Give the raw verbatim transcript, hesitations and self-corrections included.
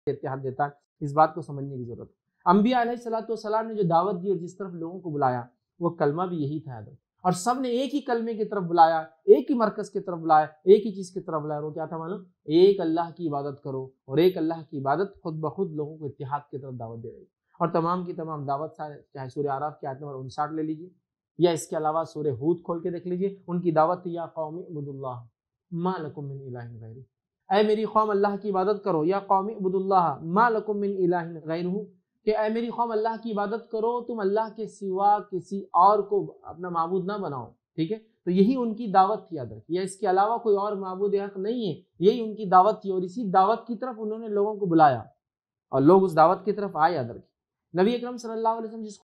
اتحاد دیتا ہے، اس بات کو سمجھنے کی ضرورت ہے۔ انبیاء علیہ الصلوۃ والسلام نے جو دعوت دی اور جس طرف لوگوں کو بلایا وہ کلمہ بھی یہی تھا، اور سب نے ایک ہی کلمے کی طرف بلایا، ایک ہی مرکز کی طرف بلایا، ایک ہی چیز کی طرف بلایا، وہ کیا تھا معلوم؟ ایک اللہ کی عبادت کرو، اور ایک اللہ کی عبادت خود بخود لوگوں کو اتحاد کی طرف دعوت دے رہی ہے۔ اور تمام کی تمام دعوت چاہے سورہ اعراف کی آیت نمبر انسٹھ لے لیجیے یا اس کے علاوہ سورہ ہود کھول کے دیکھ لیجیے، ان کی دعوت تھی یا قوم اعبدوا اللہ ما لکم من الہ غیرہ، اے میری قوم اللہ کی عبادت کرو، یا قوم اعبدوا اللہ ما لکم من الہ غیرہ، کہ اے میری قوم اللہ کی عبادت کرو، تم اللہ کے سوا کسی اور کو اپنا معبود نہ بناؤ، ٹھیک ہے؟ تو یہی ان کی دعوت تھی، یاد رکھیے، اس کے علاوہ کوئی اور معبود حق نہیں ہے، یہی ان کی دعوت تھی، اور اسی دعوت کی طرف انہوں نے لوگوں کو بلایا اور لوگ اس دعوت کی طرف آئے۔ یاد رکھیے نبی اکرم صلی اللہ علیہ وسلم جس